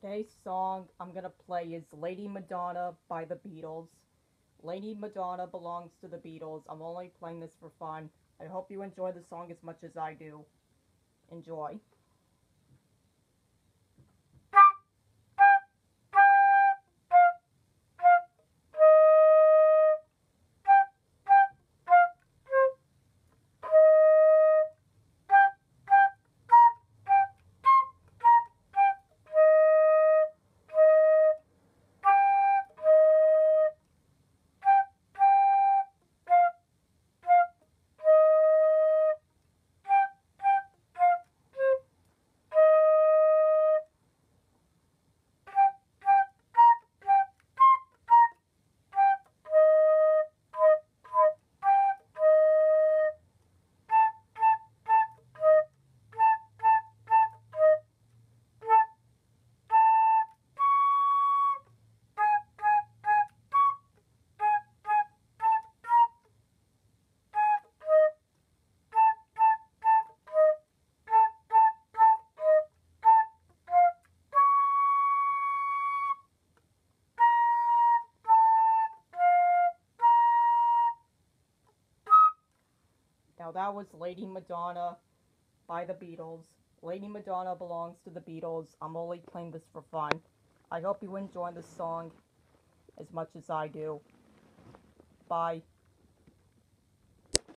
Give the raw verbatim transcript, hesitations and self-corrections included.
Today's song I'm gonna play is Lady Madonna by the Beatles. Lady Madonna belongs to the Beatles. I'm only playing this for fun. I hope you enjoy the song as much as I do. Enjoy. Now that was Lady Madonna by the Beatles. Lady Madonna belongs to the Beatles. I'm only playing this for fun. I hope you enjoy this song as much as I do. Bye.